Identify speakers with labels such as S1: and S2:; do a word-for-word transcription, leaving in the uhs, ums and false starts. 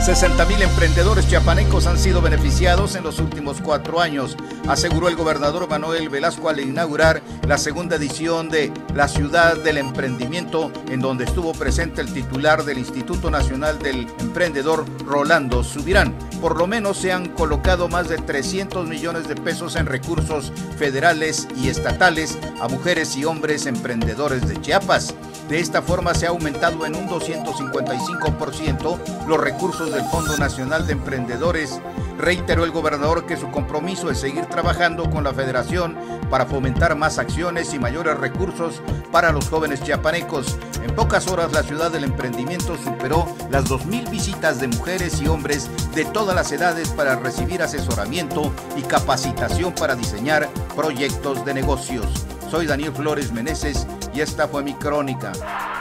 S1: sesenta mil emprendedores chiapanecos han sido beneficiados en los últimos cuatro años, aseguró el gobernador Manuel Velasco al inaugurar la segunda edición de La Ciudad del Emprendimiento, en donde estuvo presente el titular del Instituto Nacional del Emprendedor, Rolando Subirán. Por lo menos se han colocado más de trescientos millones de pesos en recursos federales y estatales a mujeres y hombres emprendedores de Chiapas. De esta forma se ha aumentado en un doscientos cincuenta y cinco por ciento los recursos del Fondo Nacional de Emprendedores. Reiteró el gobernador que su compromiso es seguir trabajando con la Federación para fomentar más acciones y mayores recursos para los jóvenes chiapanecos. En pocas horas la Ciudad del Emprendimiento superó las dos mil visitas de mujeres y hombres de todas las edades para recibir asesoramiento y capacitación para diseñar proyectos de negocios. Soy Daniel Flores Meneses y esta fue mi crónica.